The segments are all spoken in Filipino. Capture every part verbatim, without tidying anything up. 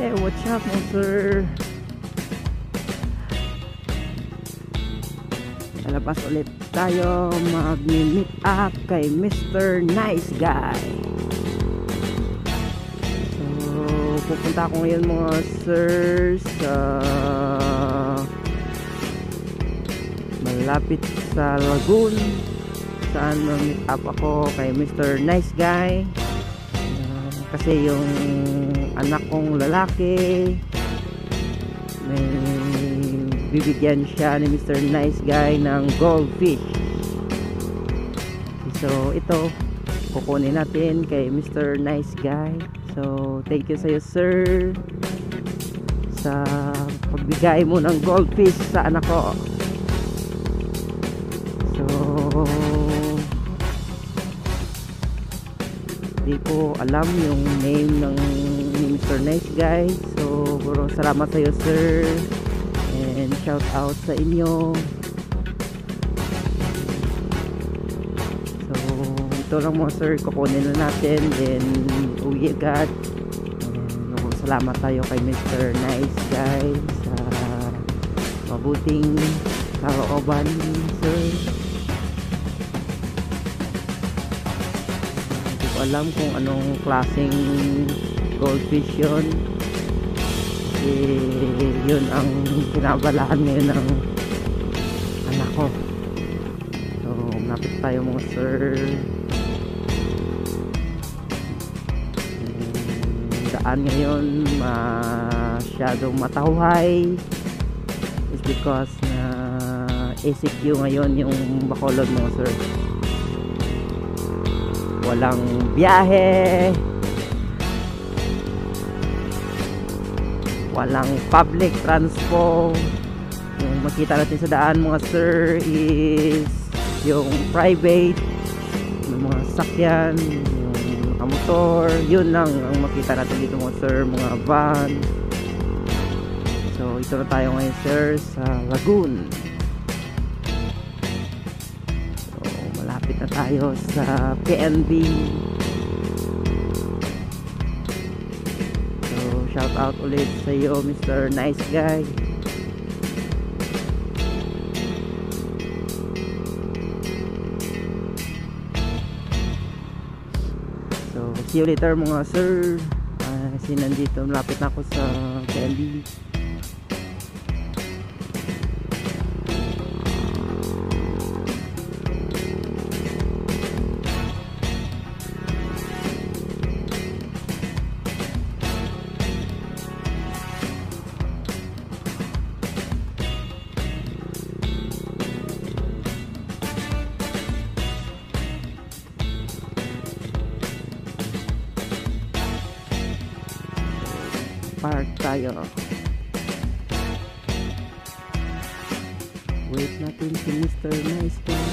Hey, what's up, mo sir? Lalabas ulit tayo, mag-meet up kay Mister Nice Guy. So, pupunta ako ngayon mga sir sa malapit sa Lagoon, saan mag-meet up ako kay Mister Nice Guy. Uh, kasi yung anak kong lalaki may bibigyan siya ni Mister Nice Guy ng Goldfish. So ito kukunin natin kay Mister Nice Guy. So thank you sa iyo sir sa pagbigay mo ng Goldfish sa anak ko. So di ko alam yung name ng Mister Nice Guy. So puro salamat sa iyo sir, and shout out sa inyo. So ito lang mga sir, kukunin na natin, then uwi agad. And salamat tayo kay Mister Nice Guy sa mabuting kalooban sir. Hindi ko alam kung anong klaseng goldfish yun. Eh, yun ang kinabalaan ngayon ng anak ko. So malapit tayo mga sir. Yung daan ngayon masyadong matawhay is because na M E C Q ngayon yung Bacolod mga sir. Walang biyahe, walang public transport. Yung makita natin sa daan mga sir is yung private, yung mga sakyan, yung mga motor. Yun lang ang makita natin dito mga sir, mga van. So ito na tayo ngayon sir sa Lagoon. So malapit na tayo sa P N B. Shout out ulit sa iyo Mister Nice Guy. So see you later mga sir. Uh, kasi nandito malapit na ako sa P N B. Park tayo. Wait natin si Mister Nice Guy.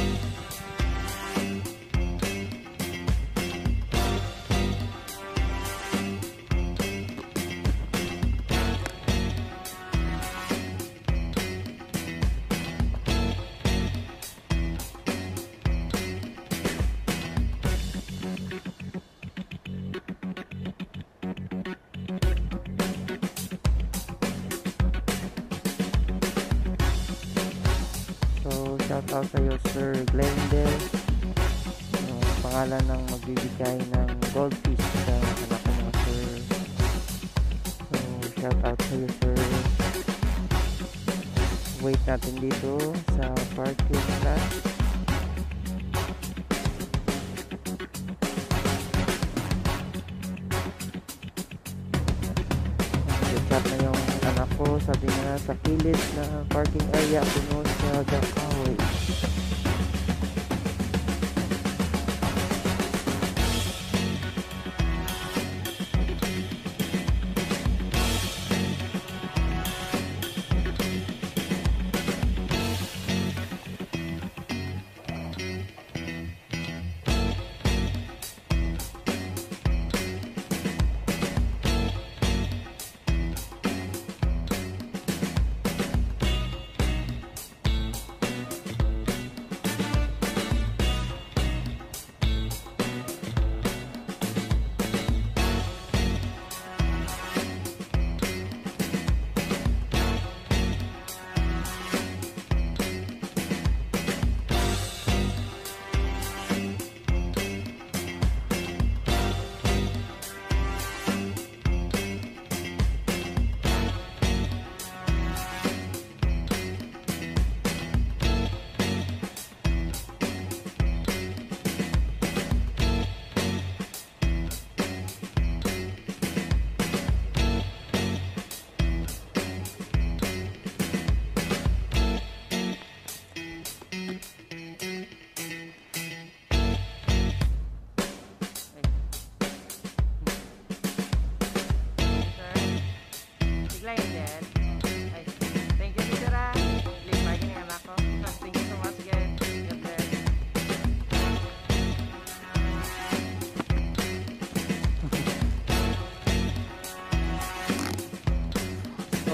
Shout out sa iyo Sir Glendale, yung pangalan ng magbibigay ng goldfish sa anak ko mga sir. So shout out sa iyo sir. Wait natin dito sa parking lot. Chat na yung anak ko, sabi na sa kilid na parking area puno sa Bacolod.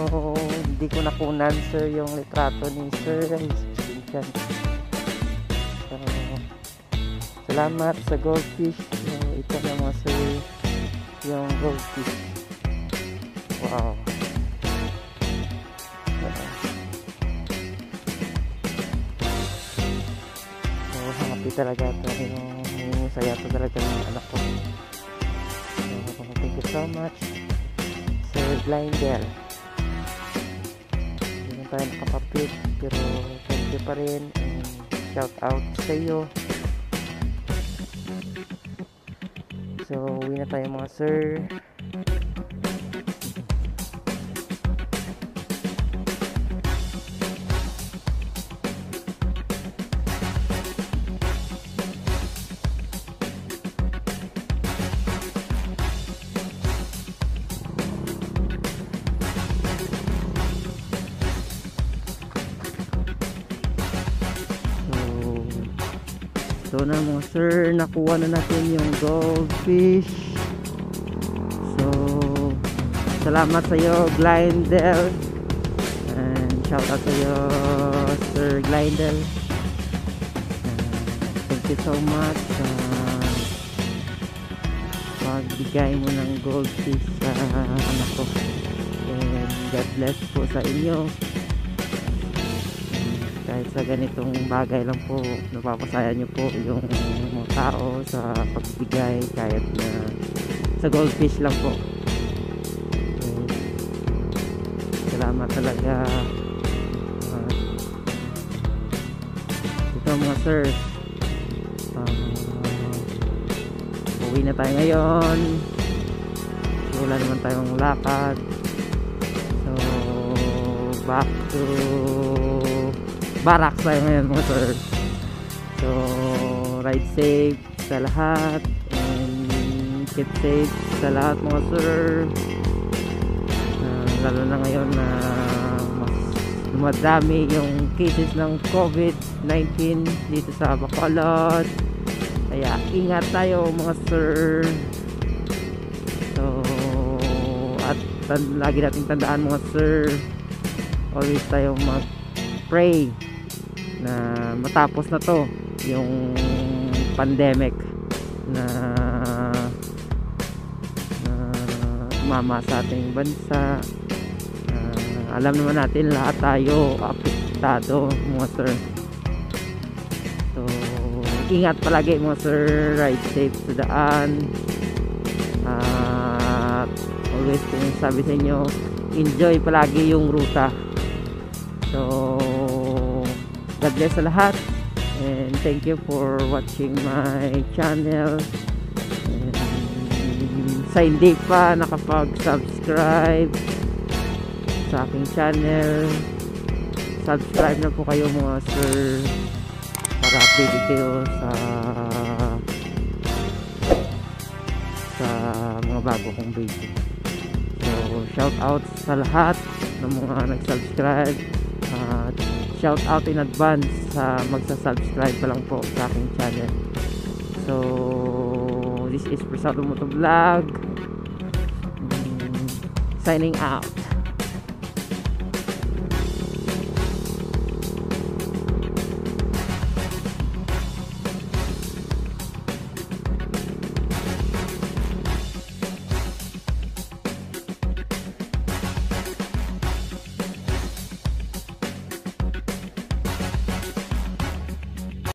hindi ko nakunan sir yung litrato ni Sir Rice. So, salamat sa Goldfish. So, ito na mga sir yung Goldfish. Wow. So, happy talaga ito. Yung saya ito talaga ng anak ko. So, thank you so much Sir Blinder. Hindi na tayo nakapapit pero thank you pa rin and shout out sa iyo. So, uwi na tayo mga sir. So na mga sir, nakuha na natin yung Goldfish. So salamat sa iyo Glindel, and shout out sa iyo Sir Glindel. Uh, thank you so much sa uh, pagbigay mo ng Goldfish sa uh, anak ko, and God bless po sa inyo. Kahit sa ganitong bagay lang po, napapasaya nyo po yung mga tao sa pagbigay, kahit na sa Goldfish lang po. Okay. Salamat talaga. Uh, ito mga sir, uh, uwi na tayo ngayon. So, wala naman tayong lakad. So back to barracks tayo ngayon mga sir. So ride safe sa lahat and keep safe sa lahat mga sir. Uh, lalo na ngayon na uh, mas dumadami yung cases ng COVID nineteen dito sa Bacolod, kaya ingat tayo mga sir. So at lagi nating tandaan mga sir, always tayong mag pray na matapos na to yung pandemic na, na umama sa ating bansa. Uh, alam naman natin lahat tayo apektado mga sir. So ingat palagi mga sir, ride safe sa daan, at uh, always kung sabi sa inyo, enjoy palagi yung ruta. So God bless sa lahat, and thank you for watching my channel. And sa hindi pa nakapag-subscribe sa aking channel, subscribe na po kayo mga sir, para update kayo sa sa mga bago kong video. So shout out sa lahat ng mga nag-subscribe, at uh, shout out in advance sa magsa-subscribe pa lang po sa aking channel. So this is Presado Moto Vlog, mm, signing out.